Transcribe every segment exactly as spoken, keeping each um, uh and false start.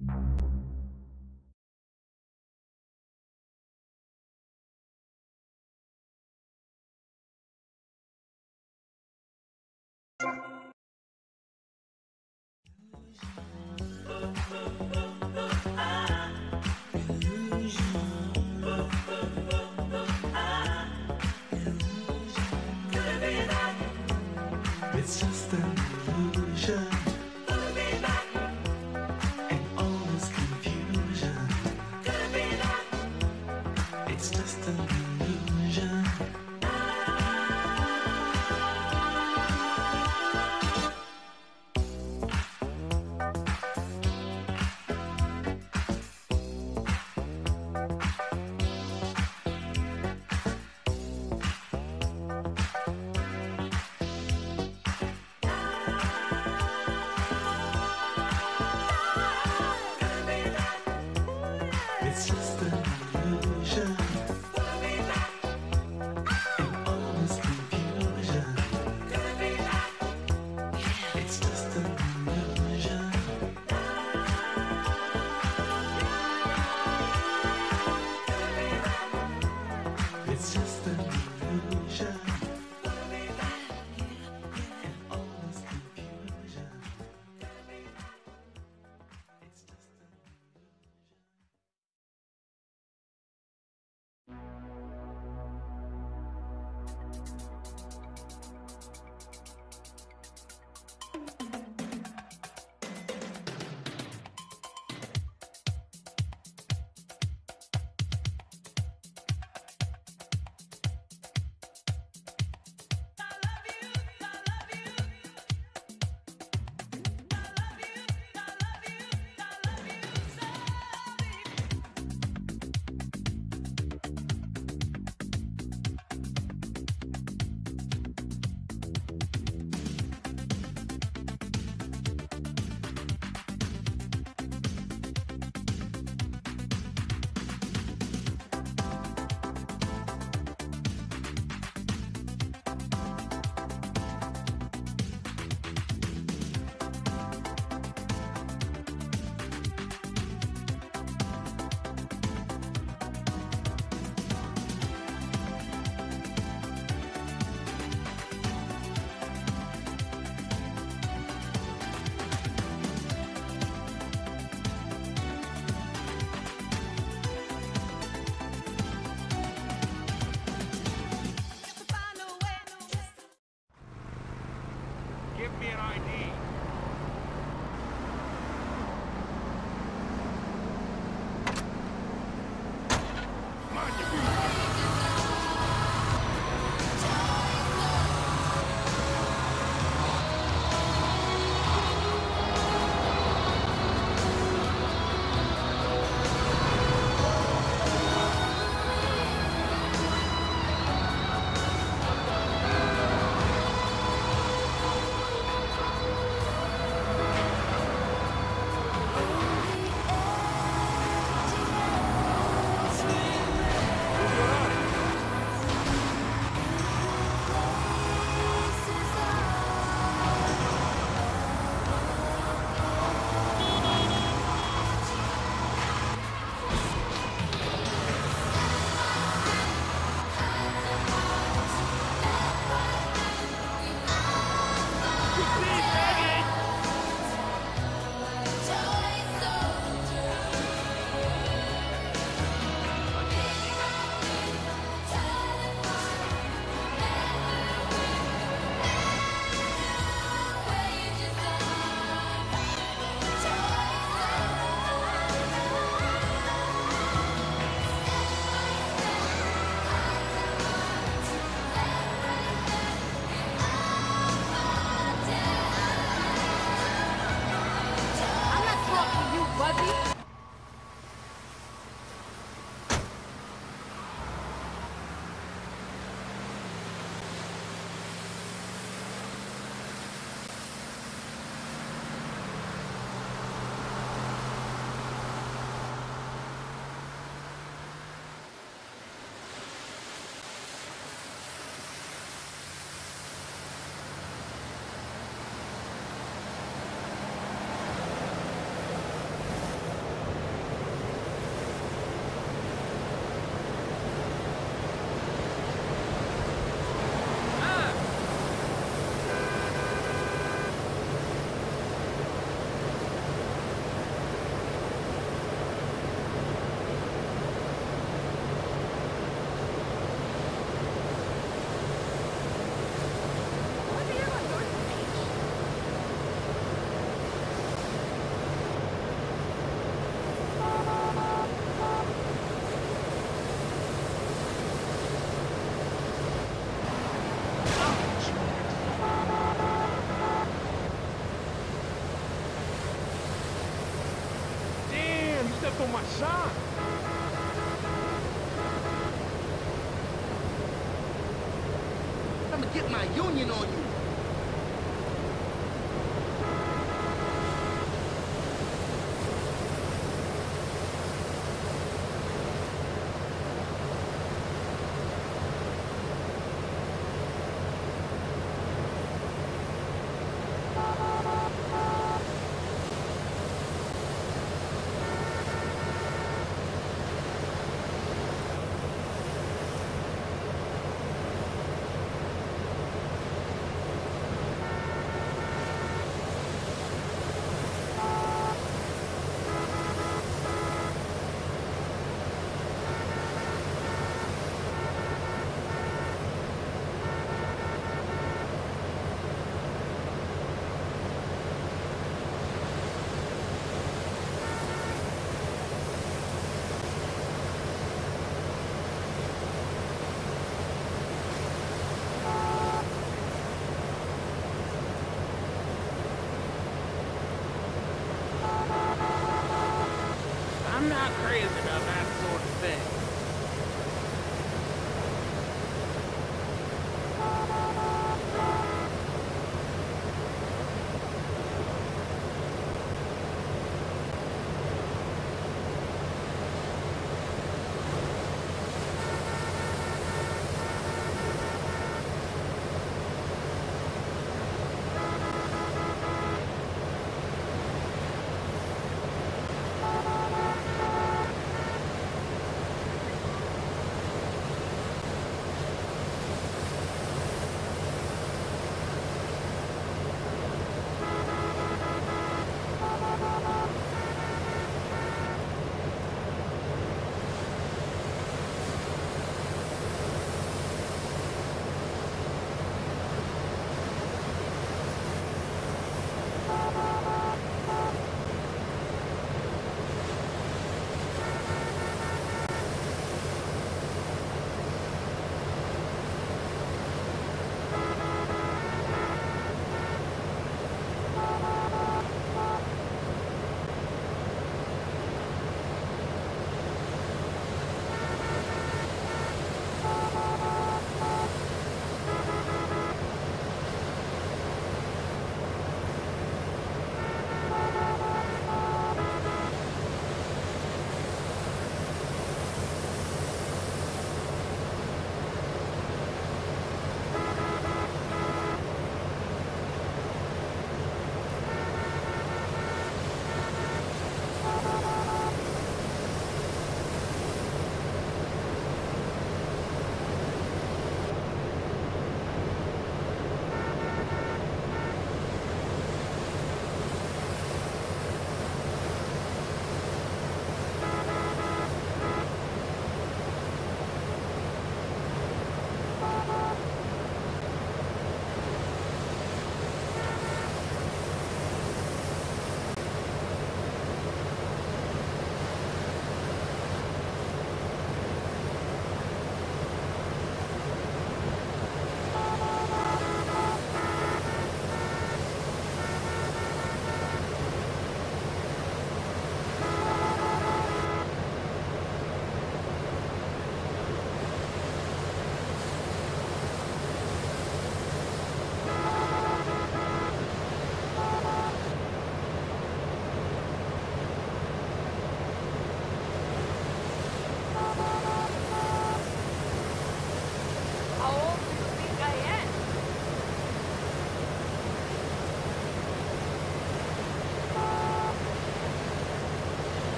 It's just an illusion and all this confusion. It's just an illusion. It's just an illusion and all this confusion. It's just an illusion. It's just an illusion and all this confusion. It's just an Give me an I D. Mind your business. abierto Masá. I'm gonna get my union on you. I'm not crazy about that sort of thing.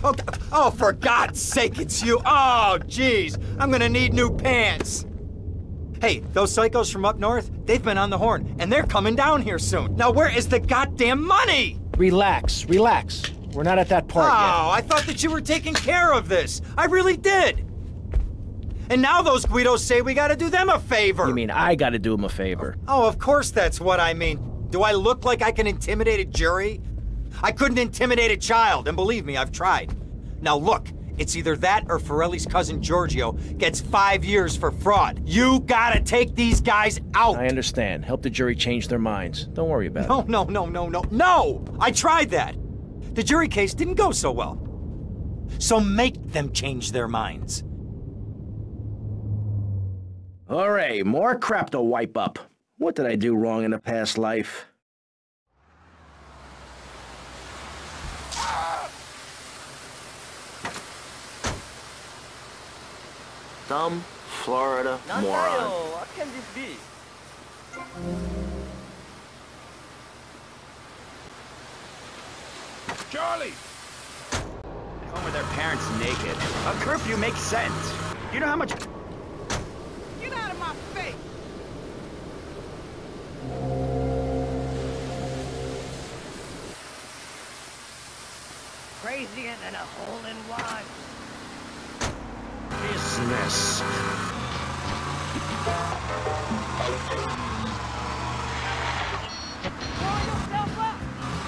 Oh, oh, for God's sake, it's you. Oh, jeez. I'm gonna need new pants. Hey, those psychos from up north, they've been on the horn, and they're coming down here soon. Now, where is the goddamn money? Relax, relax. We're not at that part Oh, I thought that you were taking care of this. I really did. And now those Guidos say we gotta do them a favor. yet. You mean I gotta do him a favor? Oh, of course that's what I mean. Do I look like I can intimidate a jury? I couldn't intimidate a child, and believe me, I've tried. Now look, it's either that or Forelli's cousin Giorgio gets five years for fraud. You gotta take these guys out! I understand. Help the jury change their minds. Don't worry about No, it. no, no, no, no, no! I tried that! The jury case didn't go so well. So make them change their minds. Alright, more crap to wipe up. What did I do wrong in a past life? Dumb Florida moron. What can this be? Charlie! Home with their parents naked. A curfew makes sense. You know how much... Get out of my face! Crazier than a hole in one. Business. Blow yourself up!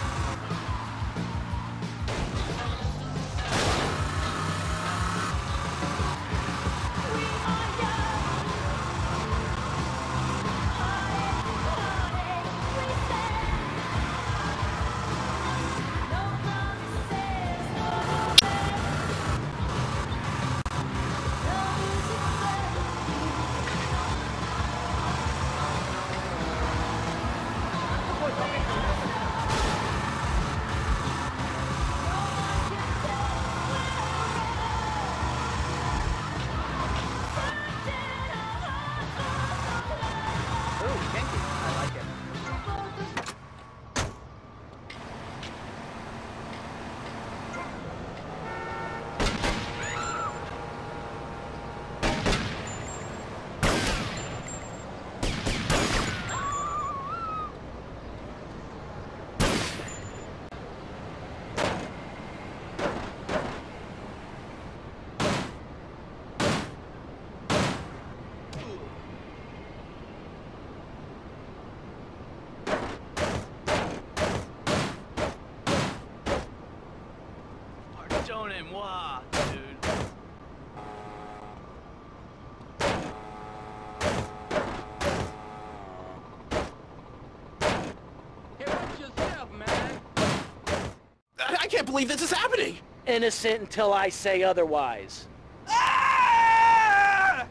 Pardonnez-moi, dude. Hey, watch yourself, man. I I can't believe this is happening! Innocent until I say otherwise. Ah!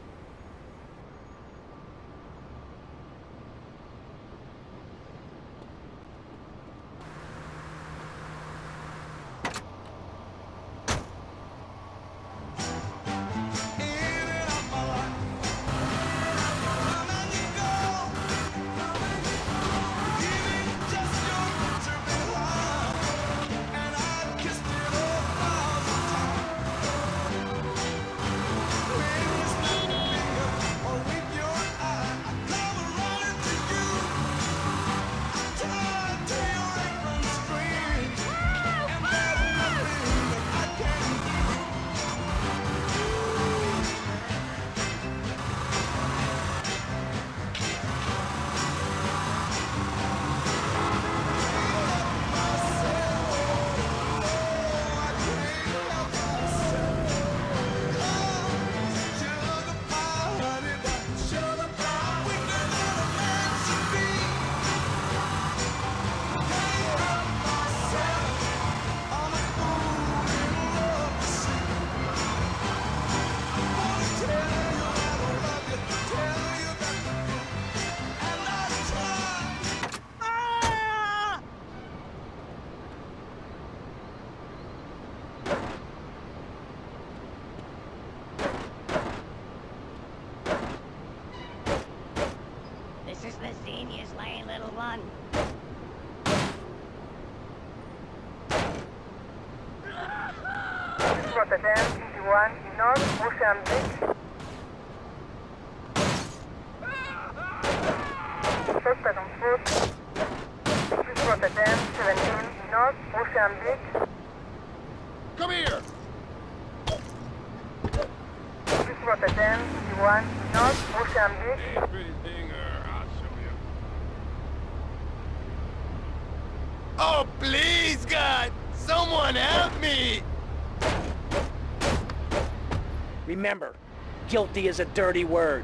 Rotterdam, fifty-one, North Mozambique. Suspect on foot. East Rotterdam, seventeen, North Mozambique. Come here! East Rotterdam, fifty-one, North Mozambique. Hey, pretty thing, or I'll show you. Oh, please, God! Someone help me! Remember, guilty is a dirty word.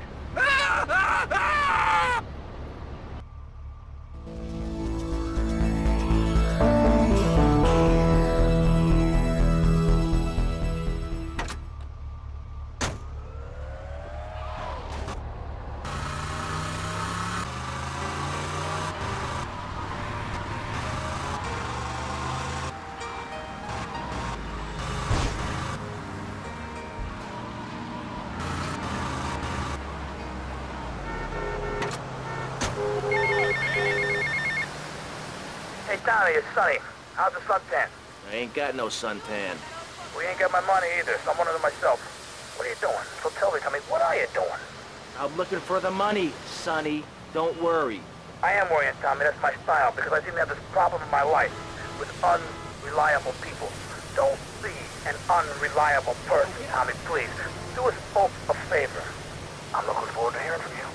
Hey, Tommy, it's Sonny. How's the suntan? I ain't got no suntan. We ain't got my money either, so I'm one of them myself. What are you doing? So tell me, Tommy, what are you doing? I'm looking for the money, Sonny. Don't worry. I am worrying, Tommy. That's my style, because I seem to have this problem in my life with unreliable people. Don't be an unreliable person, Tommy, please. Do us both a favor. I'm looking forward to hearing from you.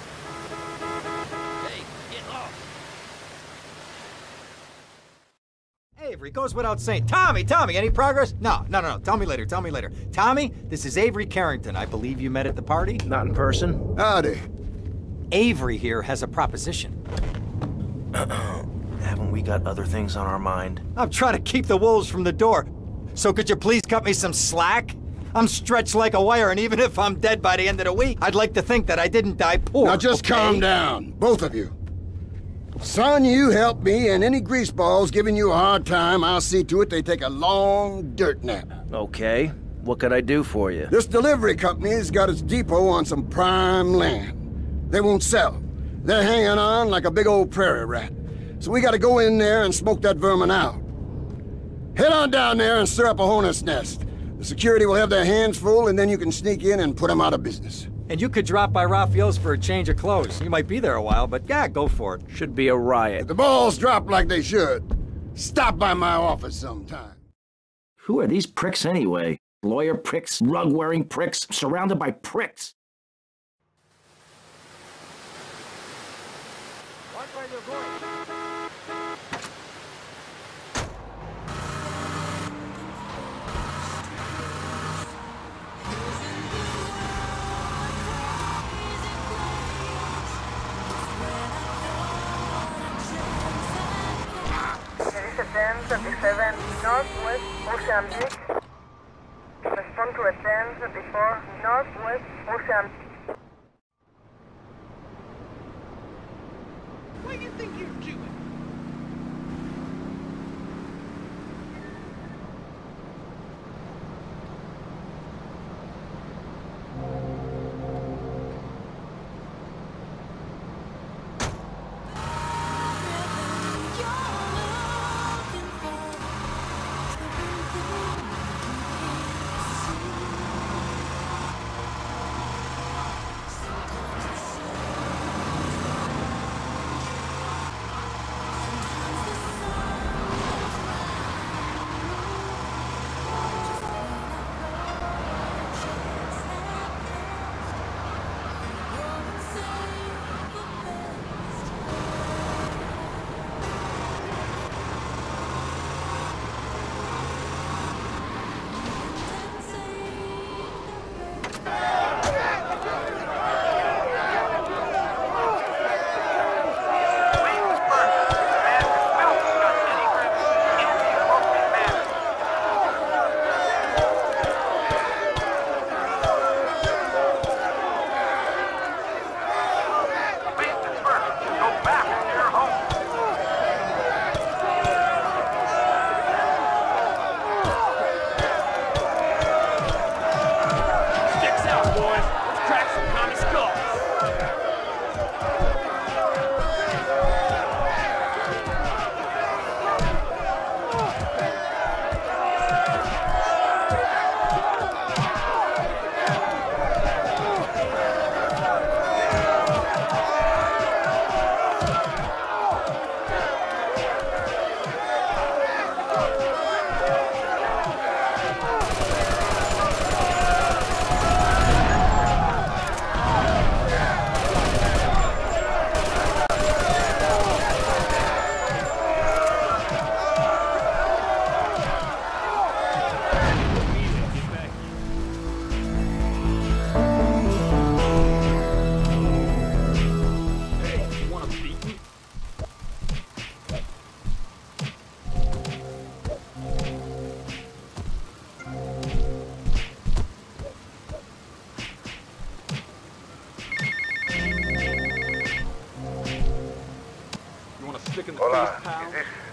Avery, goes without saying. Tommy, Tommy, any progress? No, no, no, no. Tell me later, tell me later. Tommy, this is Avery Carrington. I believe you met at the party? Not in person. Howdy. Avery here has a proposition. Haven't we got other things on our mind? I'm trying to keep the wolves from the door. So could you please cut me some slack? I'm stretched like a wire, and even if I'm dead by the end of the week, I'd like to think that I didn't die poor. Now just okay? calm down, both of you. Son, you help me, and any greaseballs giving you a hard time, I'll see to it they take a long dirt nap. Okay. What could I do for you? This delivery company's got its depot on some prime land. They won't sell. They're hanging on like a big old prairie rat. So we gotta go in there and smoke that vermin out. Head on down there and stir up a hornet's nest. The security will have their hands full, and then you can sneak in and put them out of business. And you could drop by Raphael's for a change of clothes. You might be there a while, but yeah, go for it. Should be a riot. If the balls drop like they should, stop by my office sometime. Who are these pricks anyway? Lawyer pricks, rug-wearing pricks, surrounded by pricks. Watch where you're going. ten thirty-seven, Northwest Mozambique. Respond to a ten thirty-four, Northwest Mozambique. What do you think you're doing?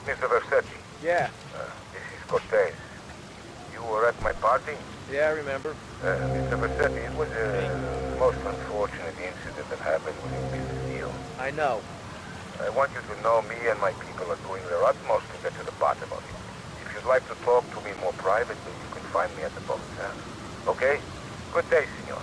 Mister Versetti. Yeah. Uh, this is Cortez. You were at my party? Yeah, I remember. Uh, Mister Versetti, it was a most unfortunate incident that happened when you built the deal. I know. I want you to know me and my people are doing their utmost to get to the bottom of it. If you'd like to talk to me more privately, you can find me at the boat, huh? Okay? Good day, senor.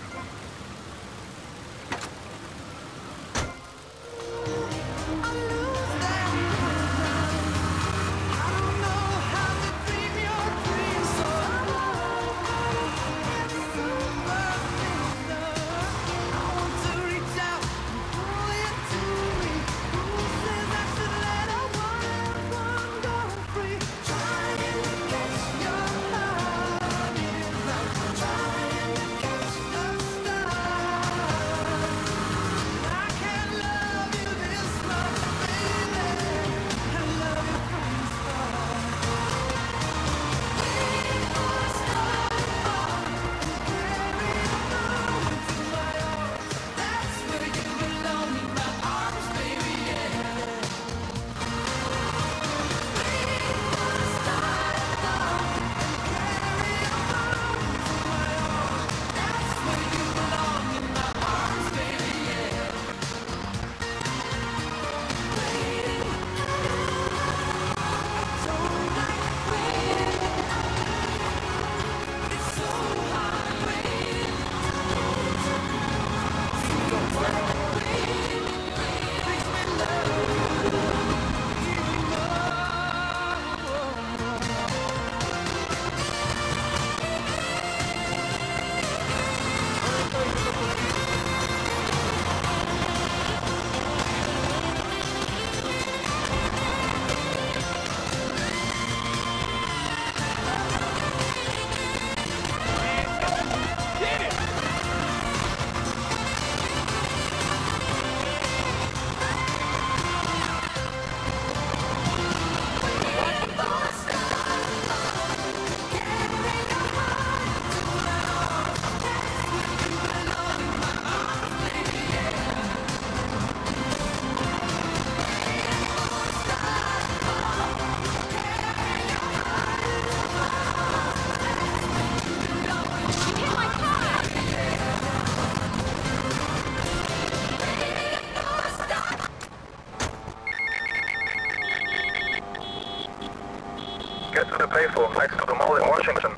Get to the payphone next to the mall in Washington.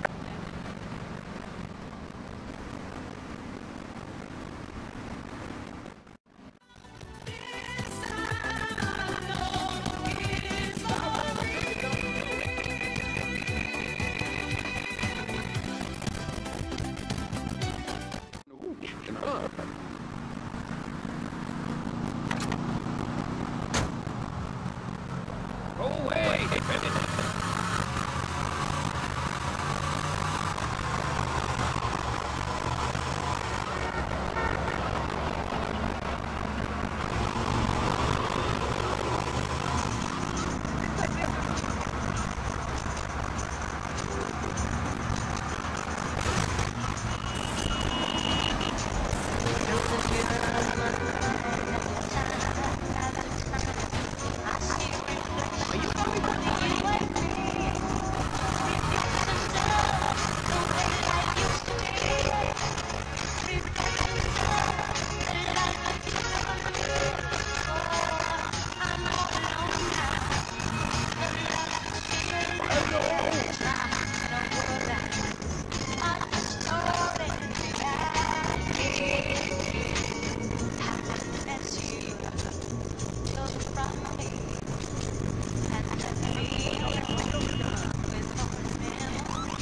Go away!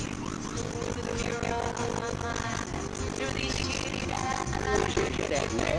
That man.